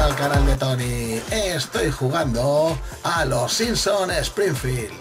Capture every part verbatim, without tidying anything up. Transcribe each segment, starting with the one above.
al canal de Tony. Estoy jugando a los Simpsons Springfield.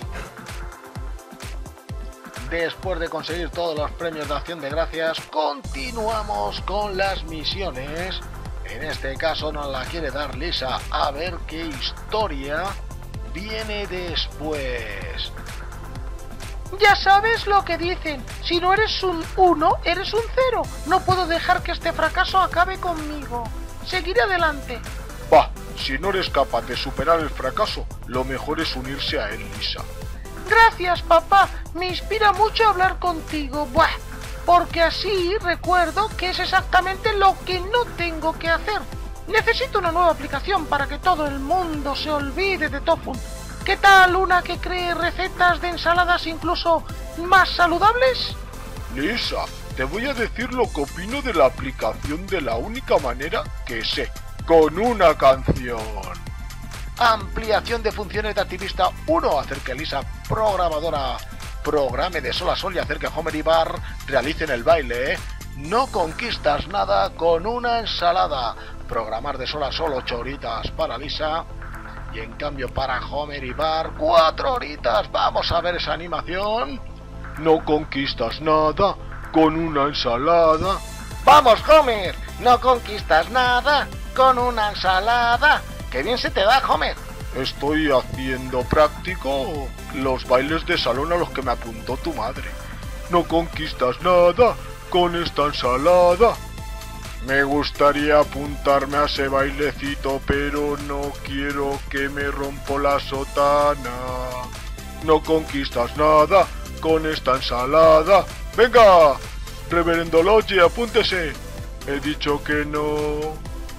Después de conseguir todos los premios de Acción de Gracias, continuamos con las misiones. En este caso nos la quiere dar Lisa. A ver qué historia viene después. Ya sabes lo que dicen, si no eres un uno, eres un cero. No puedo dejar que este fracaso acabe conmigo. Seguiré adelante. Bah, si no eres capaz de superar el fracaso, lo mejor es unirse a él, Lisa. Gracias, papá. Me inspira mucho hablar contigo. Buah, porque así recuerdo que es exactamente lo que no tengo que hacer. Necesito una nueva aplicación para que todo el mundo se olvide de Tofu. ¿Qué tal una que cree recetas de ensaladas incluso más saludables? Lisa, te voy a decir lo que opino de la aplicación de la única manera que sé, con una canción. Ampliación de funciones de activista uno. Hacer que Lisa, programadora, programe de sol a sol y hacer que Homer y Bart realicen el baile. No conquistas nada con una ensalada. Programar de sol a sol ocho horitas para Lisa. Y en cambio para Homer y Bart, cuatro horitas. Vamos a ver esa animación. No conquistas nada con una ensalada. ¡Vamos, Homer! No conquistas nada con una ensalada. ¡Qué bien se te da, Homer! Estoy haciendo práctico los bailes de salón a los que me apuntó tu madre. No conquistas nada con esta ensalada. Me gustaría apuntarme a ese bailecito, pero no quiero que me rompo la sotana. No conquistas nada con esta ensalada. ¡Venga! Reverendo Lodge, apúntese. He dicho que no.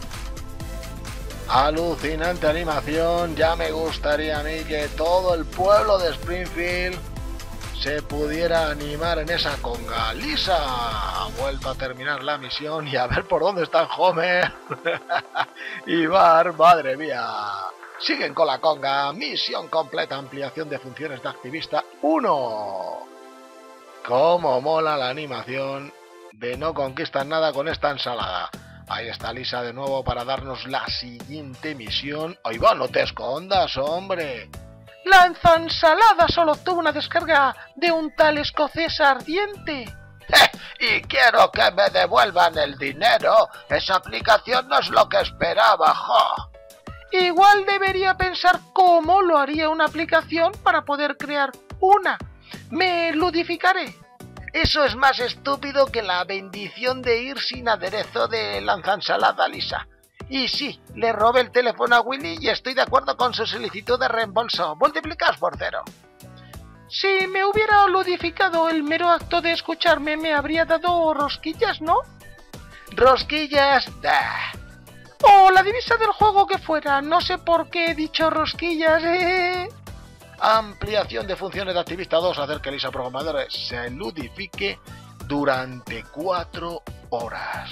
Alucinante animación. Ya me gustaría a mí que todo el pueblo de Springfield se pudiera animar en esa conga. Lisa ha vuelto a terminar la misión y a ver por dónde están Homer y Bart. Madre mía, siguen con la conga. Misión completa, ampliación de funciones de activista uno. Cómo mola la animación de no conquistan nada con esta ensalada. Ahí está Lisa de nuevo para darnos la siguiente misión. Ahí va, no te escondas, hombre. La ensalada solo obtuvo una descarga de un tal escocés ardiente. Y quiero que me devuelvan el dinero. Esa aplicación no es lo que esperaba, jo. Igual debería pensar cómo lo haría una aplicación para poder crear una. Me ludificaré. Eso es más estúpido que la bendición de ir sin aderezo de lanzansalada, Lisa. Y sí, le robé el teléfono a Willy y estoy de acuerdo con su solicitud de reembolso. Multiplicados por cero. Si me hubiera ludificado el mero acto de escucharme, me habría dado rosquillas, ¿no? ¿Rosquillas? ¡Ah! O la divisa del juego que fuera. No sé por qué he dicho rosquillas, ¿eh? Ampliación de funciones de activista dos. Hacer que Lisa programadora se ludifique durante cuatro horas.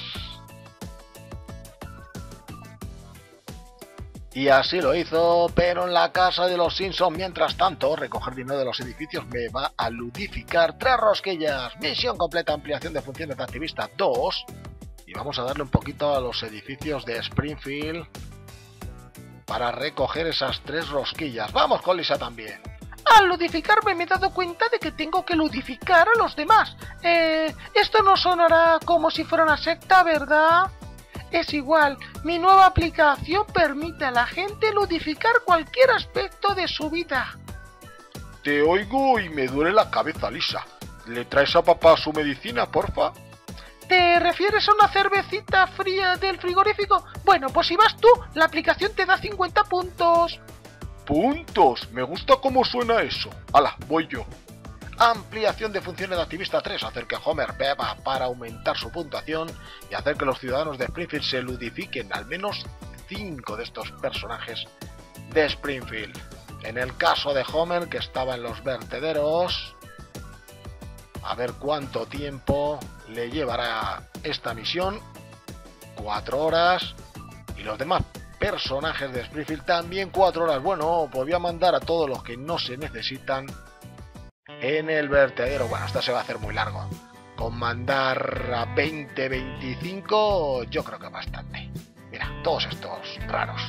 Y así lo hizo, pero en la casa de los Simpsons. Mientras tanto, recoger dinero de los edificios me va a ludificar tres rosquillas. Misión completa, ampliación de funciones de activista dos. Y vamos a darle un poquito a los edificios de Springfield para recoger esas tres rosquillas. Vamos con Lisa también. Al ludificarme me he dado cuenta de que tengo que ludificar a los demás. Eh, esto no sonará como si fuera una secta, ¿verdad? Es igual, mi nueva aplicación permite a la gente ludificar cualquier aspecto de su vida. Te oigo y me duele la cabeza, Lisa. ¿Le traes a papá su medicina, porfa? ¿Te refieres a una cervecita fría del frigorífico? Bueno, pues si vas tú, la aplicación te da cincuenta puntos. ¿Puntos? Me gusta cómo suena eso. Hala, voy yo. Ampliación de funciones de activista tres. Hacer que Homer beba para aumentar su puntuación y hacer que los ciudadanos de Springfield se ludifiquen al menos cinco de estos personajes de Springfield. En el caso de Homer, que estaba en los vertederos, a ver cuánto tiempo le llevará esta misión. Cuatro horas. Y los demás personajes de Springfield también cuatro horas. Bueno, pues voy a mandar a todos los que no se necesitan en el vertedero. Bueno, esto se va a hacer muy largo. Con mandar a veinte, veinticinco, yo creo que bastante. Mira, todos estos raros.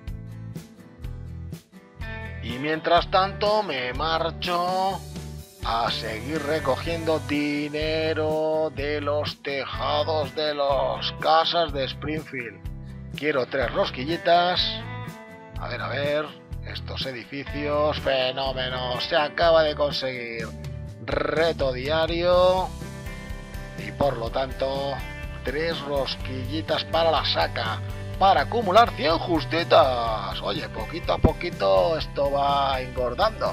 Y mientras tanto me marcho a seguir recogiendo dinero de los tejados de las casas de Springfield. Quiero tres rosquillitas. A ver, a ver. Estos edificios. Fenómeno. Se acaba de conseguir. Reto diario. Y por lo tanto, tres rosquillitas para la saca. Para acumular cien justitas. Oye, poquito a poquito esto va engordando.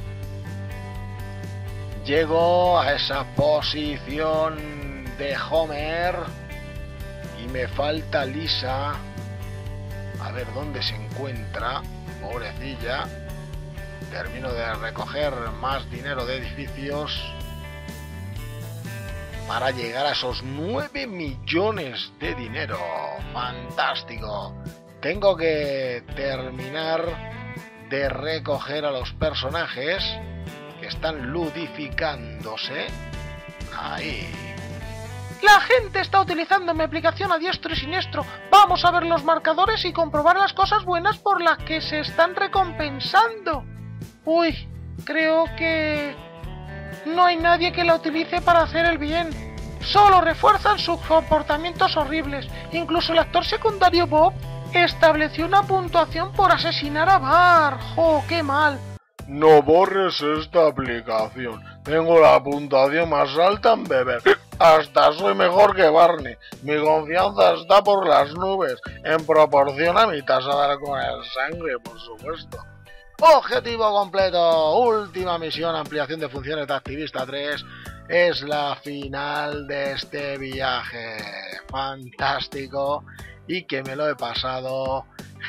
Llego a esa posición de Homer y me falta Lisa. A ver dónde se encuentra, pobrecilla. Termino de recoger más dinero de edificios para llegar a esos nueve millones de dinero. Fantástico. Tengo que terminar de recoger a los personajes que están ludificándose. Ahí. La gente está utilizando mi aplicación a diestro y siniestro. Vamos a ver los marcadores y comprobar las cosas buenas por las que se están recompensando. Uy, creo que no hay nadie que la utilice para hacer el bien. Solo refuerzan sus comportamientos horribles. Incluso el actor secundario Bob estableció una puntuación por asesinar a Bart. ¡Jo, qué mal! No borres esta aplicación. Tengo la puntuación más alta en beber. Hasta soy mejor que Barney. Mi confianza está por las nubes. En proporción a mi tasa de alcohol en sangre, por supuesto. Objetivo completo. Última misión, ampliación de funciones de Activista tres. Es la final de este viaje. Fantástico. Y que me lo he pasado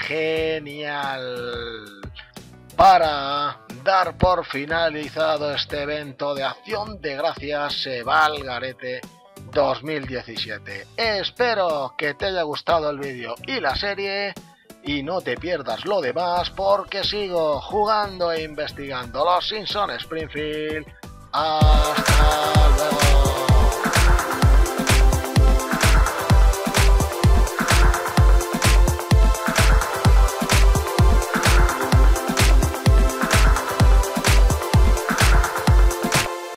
genial. Para dar por finalizado este evento de Acción de Gracias se va al garete dos mil diecisiete. Espero que te haya gustado el vídeo y la serie y no te pierdas lo demás porque sigo jugando e investigando los Simpsons Springfield. Hasta luego.